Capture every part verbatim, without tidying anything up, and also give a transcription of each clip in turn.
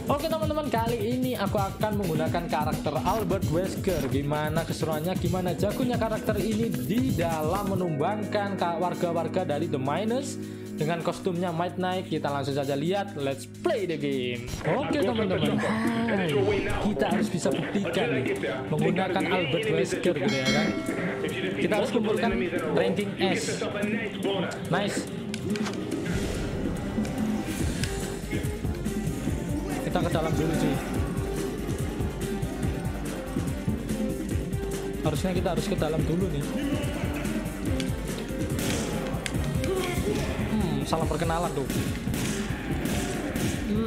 Oke teman-teman, kali ini aku akan menggunakan karakter Albert Wesker. Gimana keseruannya, gimana jagonya karakter ini di dalam menumbangkan warga-warga dari The Miners dengan kostumnya Might Knight. Kita langsung saja lihat, let's play the game. Oke teman-teman, kita harus bisa buktikan nih, menggunakan Albert Wesker gitu ya kan. Kita harus kumpulkan ranking S. Nice. Kita ke dalam dulu sih. Harusnya kita harus ke dalam dulu nih. Hmm, salam perkenalan tuh. Hmm.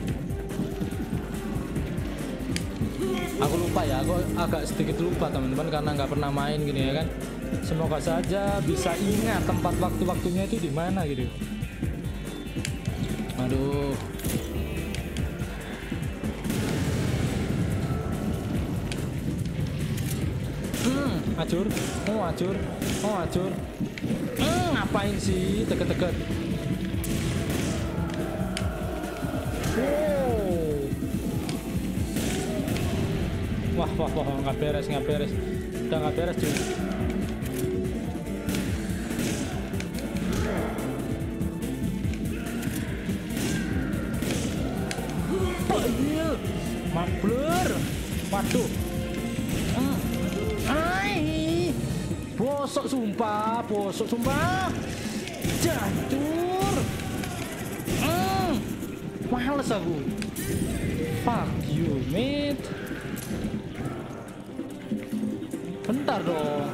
Aku lupa ya, aku agak sedikit lupa teman-teman karena nggak pernah main gini ya kan. Semoga saja bisa ingat tempat waktu-waktunya itu di mana gitu. Aduh. Hmm, acur, oh acur, oh acur. Hmm, ngapain sih deket-deket? Wow. Wah, wah, wah, nggak beres, nggak beres, udah nggak beres cuy. Oh iya, mablur, waduh. Hmm. Ai, bosok sumpah, bosok sumpah, jancur. Hmm, males aku. Fuck you, mate. Bentar dong.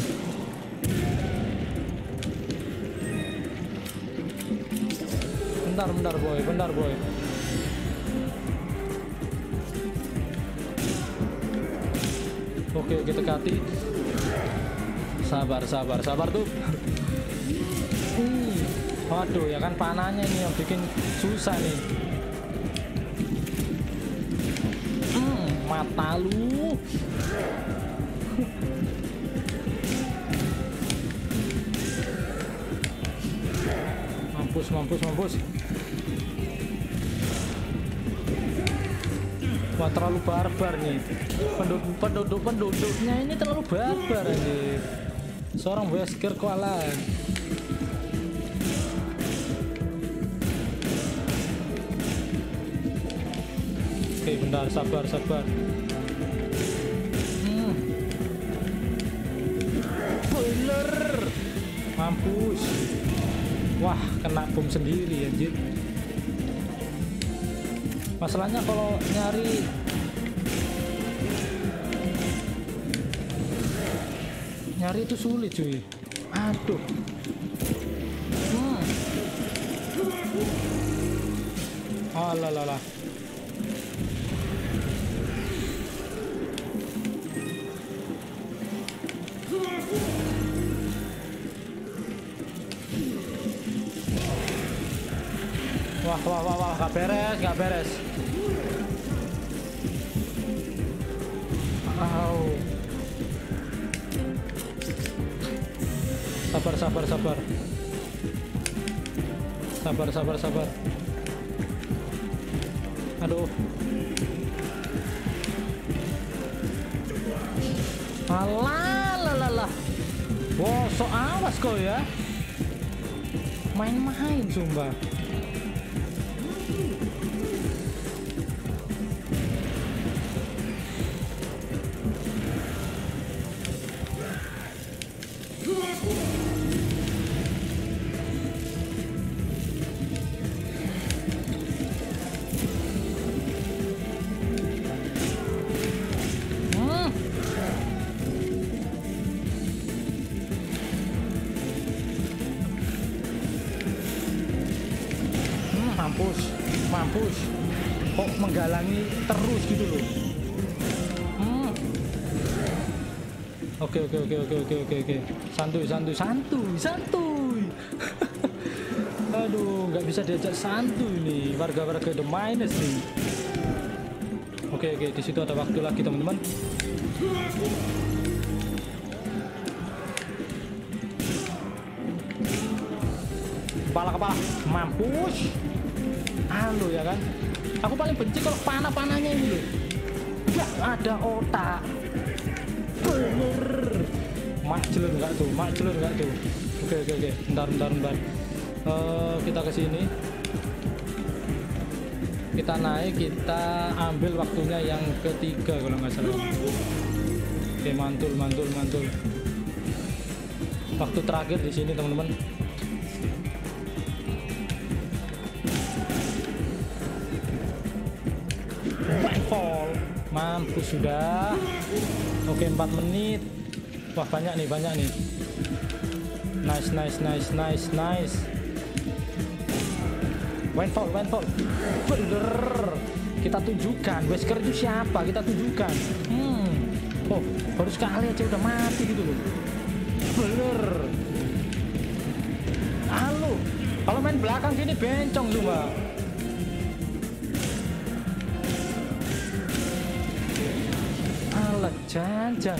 Bentar, bentar boy, bentar boy. Oke, kita dekati. Sabar, sabar, sabar tuh. Hmm, waduh, ya kan panahnya ini yang bikin susah nih. Hmm, mata lu. Mampus, mampus, mampus. Wah, terlalu barbar nih. Penduduk, penduduk penduduknya ini terlalu barbar anjir. Seorang Wesker kewalahan. Oke, bentar, sabar, sabar. Hmm. Boiler. Mampus. Wah, kena bom sendiri anjir. Masalahnya kalau nyari nyari itu sulit cuy. Aduh. Hmm. Oh lah lah lah. Wah wah wah wah, gak beres, gak beres. Au. Sabar, sabar, sabar. Sabar, sabar, sabar. Aduh. Alah, lah, lah, lah. Bosok awas kau ya. Main-main sumpah. Mampus, mampus. Kok menggalangi terus gitu loh. Hmm. Oke, oke, oke, oke, oke, oke, oke. Santuy, santuy, santuy, santuy. Aduh, nggak bisa diajak santuy nih warga-warga The Miners nih. Oke, oke, di situ ada waktu lagi teman-teman. Kepala-kepala, mampus. Halo ya kan. Aku paling benci kalau panah-panahnya ini loh. Gak ada otak. Bener. Mak jelur nggak tuh? Mak jelur nggak tuh? Oke oke oke. Bentar bentar bentar. Uh, kita ke sini. Kita naik, kita ambil waktunya yang ketiga kalau nggak salah. Oke, mantul mantul mantul. Waktu terakhir di sini teman-teman. Fall, mampus sudah. Oke, empat menit. Wah, banyak nih, banyak nih. Nice, nice, nice, nice, nice. Windfall, windfall. Bener. Kita tunjukkan Wesker itu siapa. Kita tunjukkan. Hmm. Oh, baru sekali aja udah mati gitu loh. Bener. Halo. Kalau main belakang sini bencong cuma. Alah, jangan.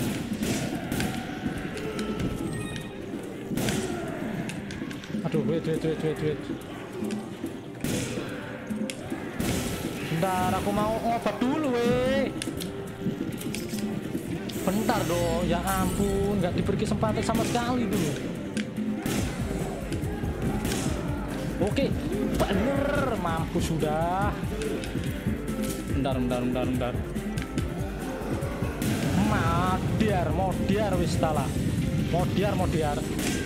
Aduh, wait, wait, wait, wait, wait. Bentar, aku mau obat dulu, weh. Bentar dong, ya ampun, nggak diberi kesempatan sama sekali dulu. Oke, bener, mampus sudah. Bentar, bentar, bentar, bentar. Modiar, modiar wis tala. Modiar, modiar.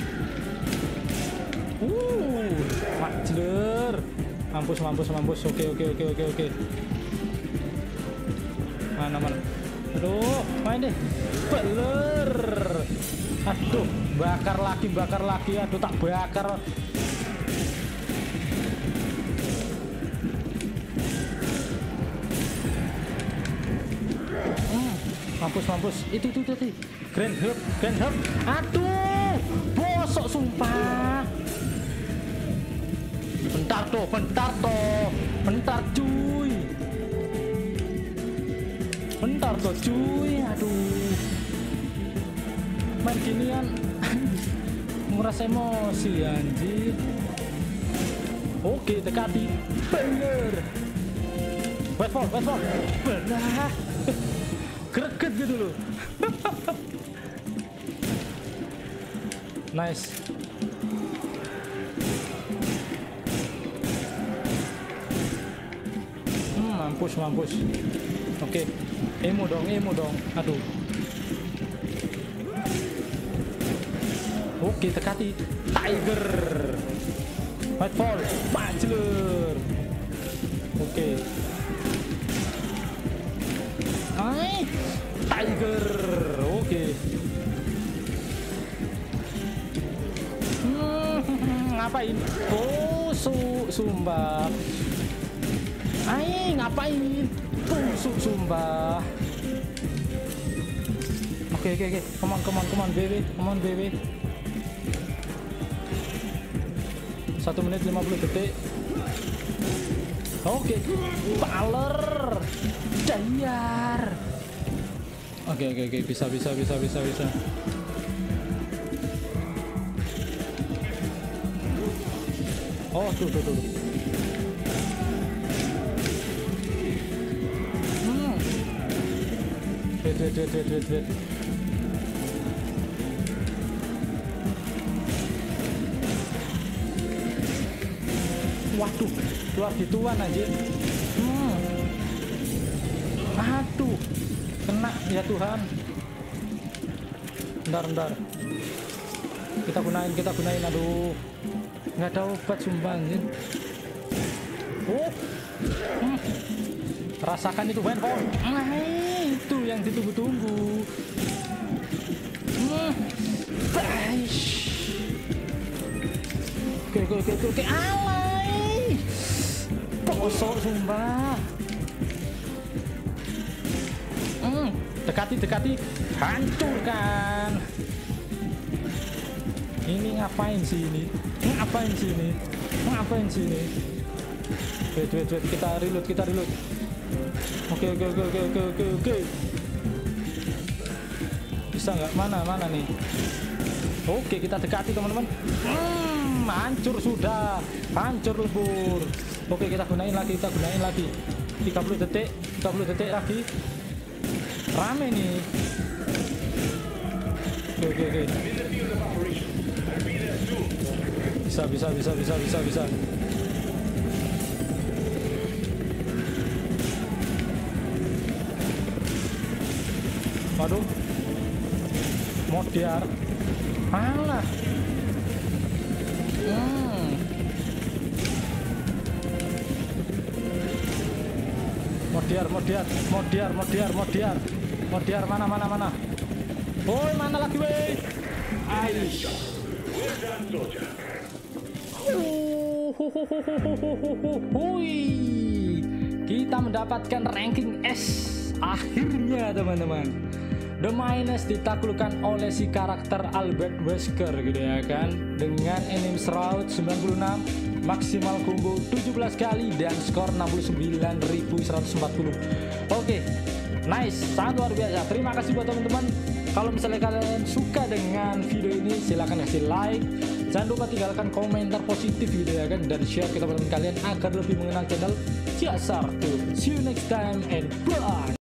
Uh, majler. Mampus, mampus, mampus. Oke, oke, oke, oke, oke. Mana, mana? Aduh, main deh. Beler. Aduh, bakar lagi, bakar lagi. Aduh, tak bakar. Hmm, mampus, mampus. Itu, itu, itu, itu. Grand Hub, Grand Hub. Aduh, bosok sumpah. Bentar toh, bentar toh. Bentar cuy. Bentar toh cuy. Aduh. Main ginian nguras emosi anjir. Oke, dekati. Bener. Westfall, Westfall. Benar. Greget gitu loh. Nice. Hmm, mampus, mampus. Oke. Emo dong, emo dong. Aduh. Oke, tekati. Tiger. Whitefall. Bachelor. Oke. Hai. Tiger. Oke. Hmm, ngapain? Oh, su sumbah. Hai, ngapain? Tusuk sumbah. Oke, oke, oke. Come on, come on, come on, baby. Come on, baby. Satu menit lima puluh detik. Oke, baler, dayar. Oke, oke, oke, bisa, bisa, bisa, bisa, bisa. Oh, tuh, tuh, tuh. Hmm. Wait, wait, wait, wait, wait, wait. Waduh, keluar gituan aja. Hmm. Aduh, kena ya Tuhan. Bentar, bentar. Kita gunain, kita gunain. Aduh, nggak ada obat sumpah anjir. Oh, hmm. Rasakan itu Windfall. Nah, itu yang ditunggu-tunggu. Hmm. Oke, oke, oke, oke, alay. Bosok sumpah. Hmm. Dekati, dekati, hancurkan. Ini ngapain sih ini? Ngapain sih ini? Ngapain sih ini? Wait, wait, wait. Kita reload, kita reload. Oke, oke, oke, oke, oke, oke, oke. Bisa nggak? Mana, mana nih? Oke, kita dekati teman-teman. Hmm, hancur sudah, hancur lebur. Oke, kita gunain lagi, kita gunain lagi. tiga puluh detik, tiga puluh detik lagi. Rame nih. Oke, oke, oke. Bisa, bisa, bisa, bisa, bisa, bisa. Waduh. Modiar. Alah. Hmm. Modiar, Modiar, Modiar, Modiar, Modiar. Modiar mana mana mana. Woi, mana lagi woi? Aish. Hui. Kita mendapatkan ranking S akhirnya teman-teman. The Miners ditaklukkan oleh si karakter Albert Wesker gitu ya kan, dengan enemy shroud sembilan puluh enam, maksimal combo tujuh belas kali dan skor enam puluh sembilan ribu seratus empat puluh. Oke, nice, sangat luar biasa. Terima kasih buat teman-teman. Kalau misalnya kalian suka dengan video ini, silahkan kasih like. Jangan lupa tinggalkan komentar positif gitu ya kan, dan share ke teman-teman kalian agar lebih mengenal channel Jasar. See you next time and bye.